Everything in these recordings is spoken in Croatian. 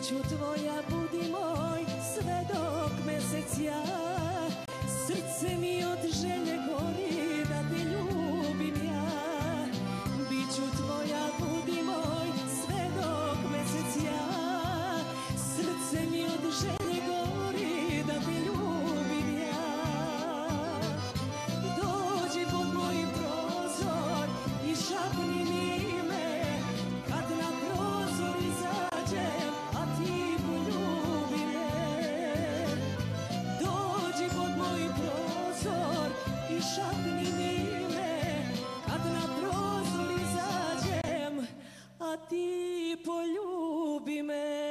Biću tvoja, budi moj, sve dok mesec ja. Srce mi od želje gori da te ljubim ja. Biću tvoja, budi moj, sve dok mesec ja. Srce mi od želje gori da te ljubim ja. Dođi pod moj prozor i šapni mi ime, kad na prozor izađem, a ti poljubi me. Dođi pod moj prozor i šapni mi ime, kad na prozor izađem, a ti poljubi me.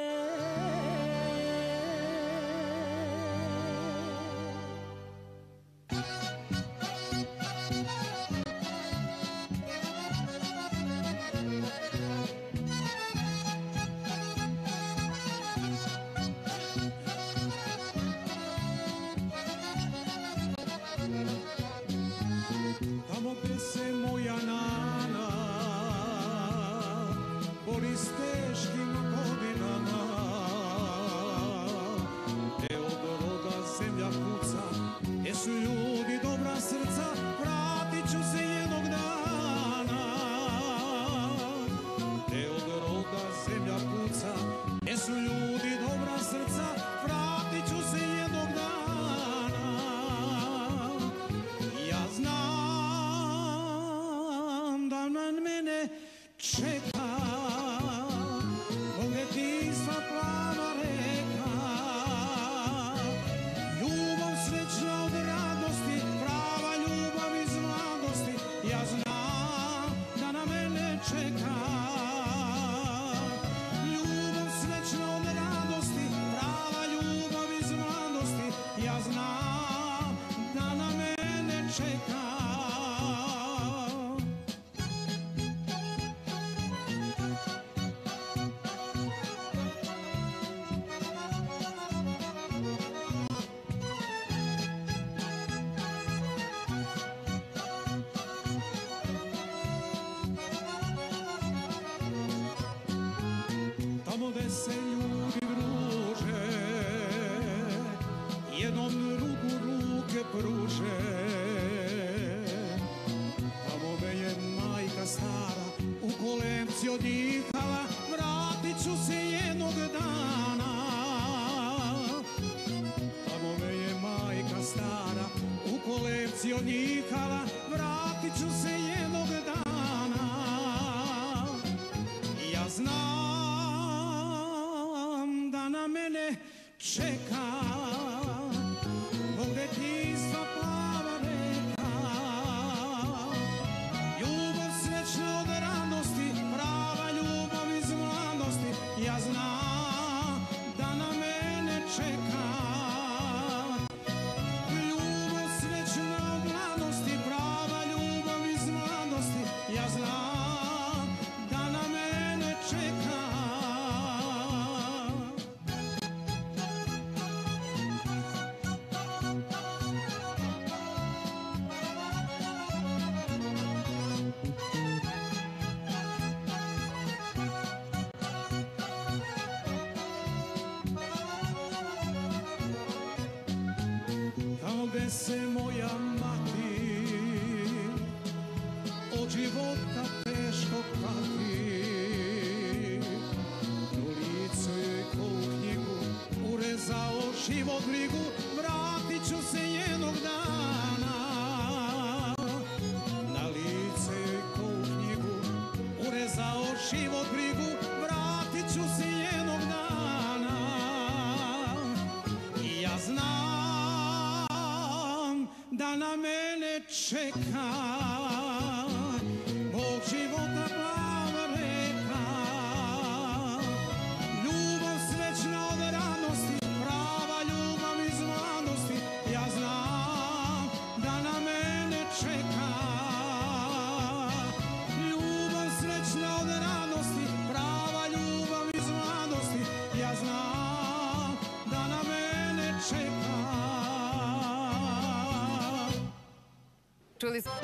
Tamo gde se moja nana bori s teškim godinama, gde od roda zemlja puca, gde su ljudi dobra srca, vratit ću se jednog dana. Gde od roda zemlja puca, gde su ljudi dobra srca, vratit ću se jednog dana. Ja znam da na mene čeka bogatstva plava reka, ljubav srećna od radosti, prava ljubav iz mladosti. Ja znam da na mene čeka ljubav srećna od radosti, prava ljubav iz mladosti. Ja znam da na mene čeka. Tamo gde se ljudi druže, jednom ruku ruke pruže. Tamo me je majka stara u kolevci odihala, vratit ću se jednog dana. Tamo me je majka stara u kolevci odihala, vratit ću se jednog dana. Ja znam da na mene čeka bogatstva plava reka, ljubav srećna od radosti, prava ljubav iz mladosti. Ja znam da na mene čeka ljubav srećna od mladosti, prava ljubav iz mladosti. Ja znam da na mene čeka. Tamo gde se moja mati od života teško pati, u licu joj ko u knjigu urezao život brigu, vratit ću se jednog dana. Na lice joj ko u knjigu urezao život brigu, vratit ću se jednog dana. I ja znam da na mene čeka mog života plava reka, ljubav srećna od radosti, prava ljubav iz mladosti. Ja znam da na mene čeka ljubav srećna od radosti, prava ljubav iz mladosti. Ja znam da na mene čeka. Čuli smo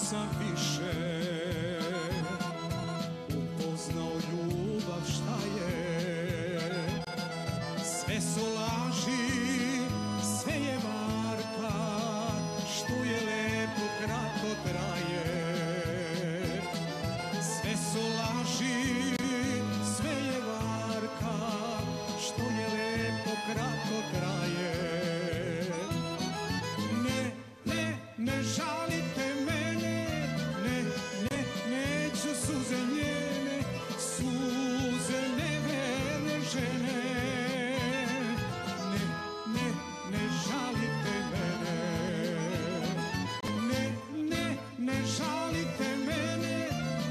sam više upoznao ljubav šta je. Sve su laži, sve je varka, što je lepo kratko traje. Sve su laži, sve je varka, što je lepo kratko traje. Ne žalite mene, neću suze njene, suze neverne žene. Ne žalite mene, ne žalite mene,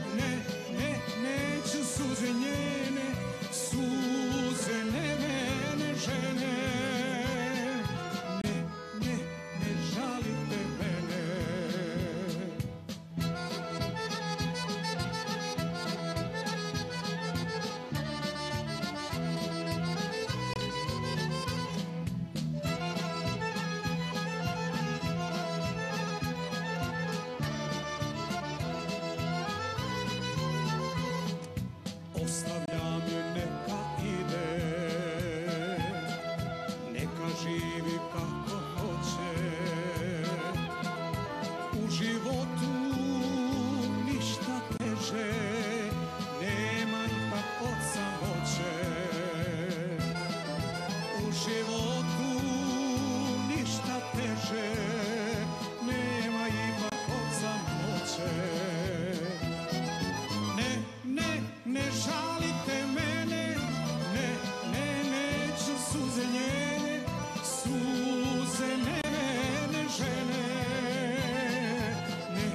neću suze njene, suze neverne žene. Ne žalite mene. Ostavljam je neka ide, neka živi kako hoće. U životu ništa teže nema ipak od samoće. U životu ništa teže nema ipak od samoće. Ne žalite mene, neću suze njene, suze neverne žene.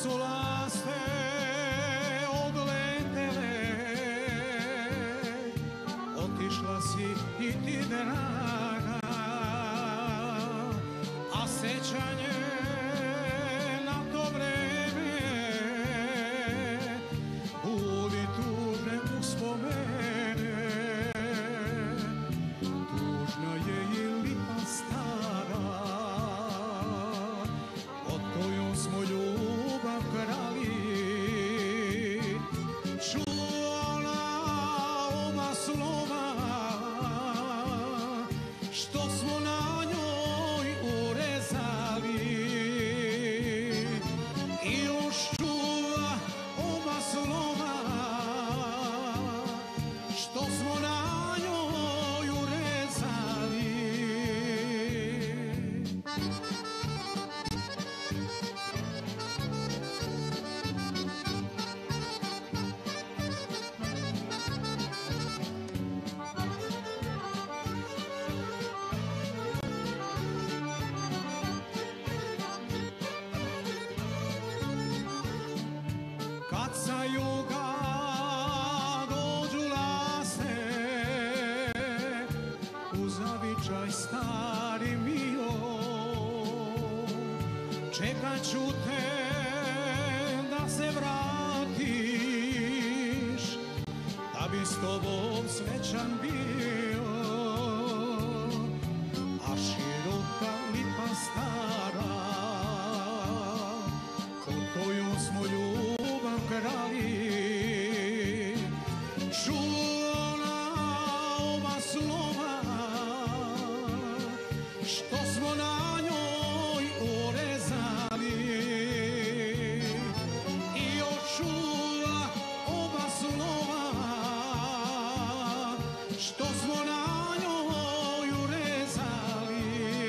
su laste odletele, otišla si i ti draga, a sećanje na to vreme budi tužne uspomene. Tužna je i lipa stara, od koju smo ljubav krali. Čuvala ova slova, što smo na njoj urezali. I još čuva ova slova, što smo na njoj urezali. Kad sa juga dođu laste, u zavičaj stari mio, čekat ću te da se vratiš, da bi s tobom srećan bio. A široka lipa stara, pod koju smo ljubav krali. Čula ova slova, što smo na njoj urezali. I još čula ova slova, što smo na njoj urezali.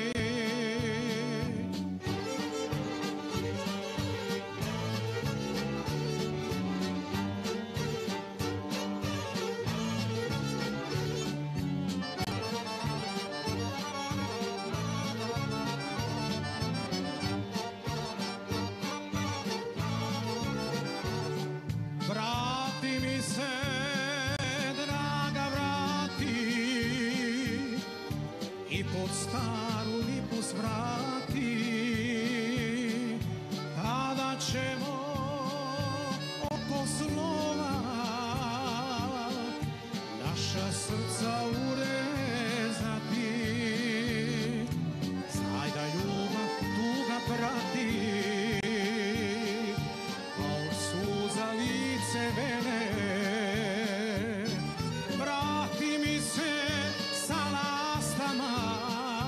Vrati mi se, draga, vrati, i pod staru lipu svrati. Tada ćemo oko slova naša srca urezati. Znaj da ljubav tuga prati, kao suza lice vene. Vrati mi se sa lastama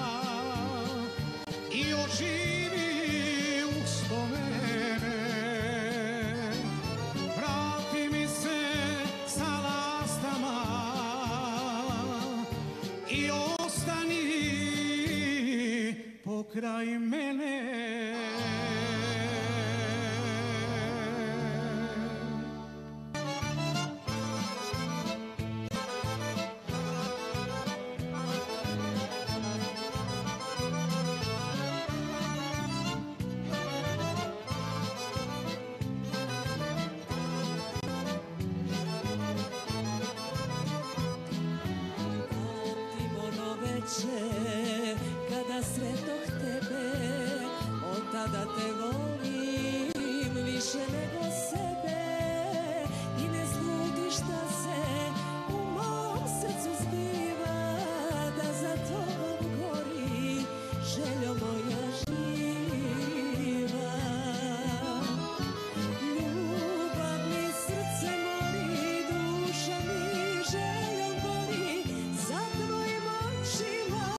i oživi uspomene. Vrati mi se sa lastama i ostani pokraj mene. Pamtim ono veče kada sretoh tebe, od tada te volim više nego sebe. I ne sluti šta se u mom srcu zbiva, da za tobom gori željo moja živa. Ljubav mi srce mori, duša mi željom gori, za tvojim očima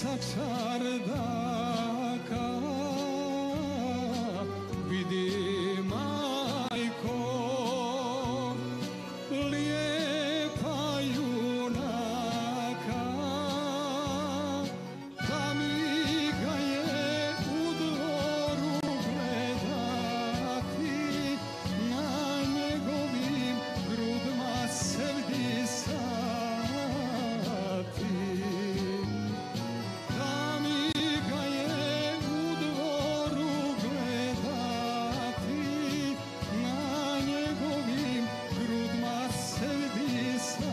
sa čardaka vidi majko lijepa junaka, da mi ga je u dvoru gledati, na njegovim grudima se vdisati. Da mi ga je u dvoru gledati, na njegovim grudima se vdisati.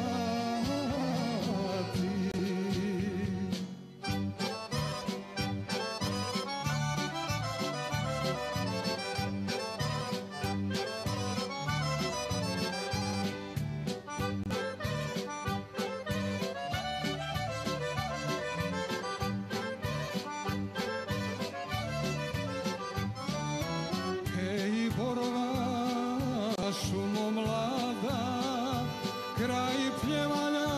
Hej, borova šumo mlada, kraj pjevalja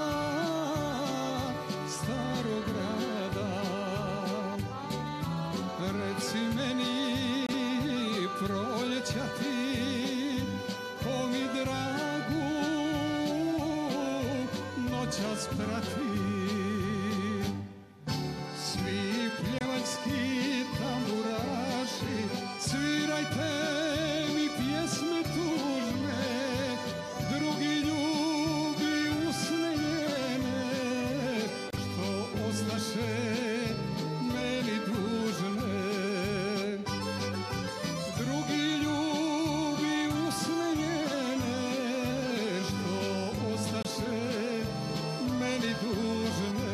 starog grada. Reci meni, proljeća ti, ko mi dragu noćas prati. Svi pjevaljski tamburaši, svirajte mi pjesme tužne, drugi ljubi usne njene, što ostaše meni dužne. Drugi ljubi usne njene, što ostaše meni dužne.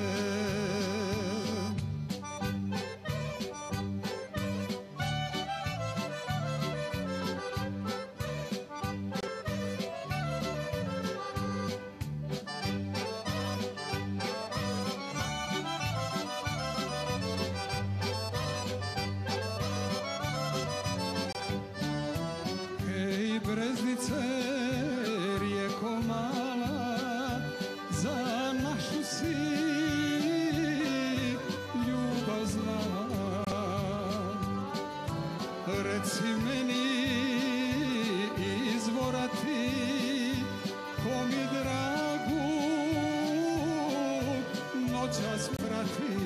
Hej, breznice, rijeko mala, za našu si ljubav znala. Reci meni, izvora ti, ko mi dragu noćas prati.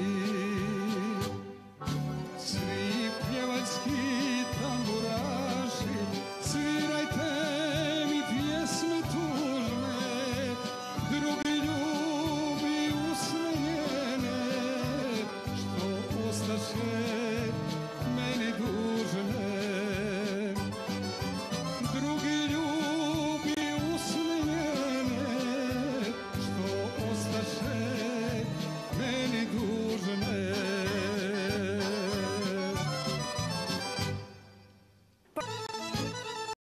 Svi pjevaljski tamburaši, svirajte mi pjesme tužne, drugi ljubi usne njene, što ostaše